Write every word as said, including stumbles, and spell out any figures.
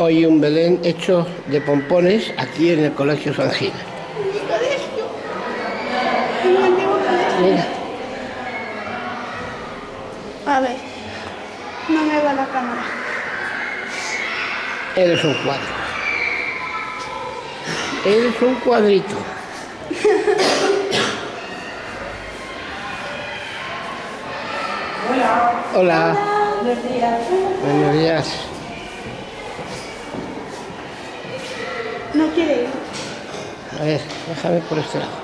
hoy un Belén hecho de pompones aquí en el Colegio San Gil. Mira. A ver, no me va la cámara. Eres un cuadro. Eres un cuadrito. Hola. Hola. Buenos días. Buenos días. No quiere ir. A ver, déjame por este lado.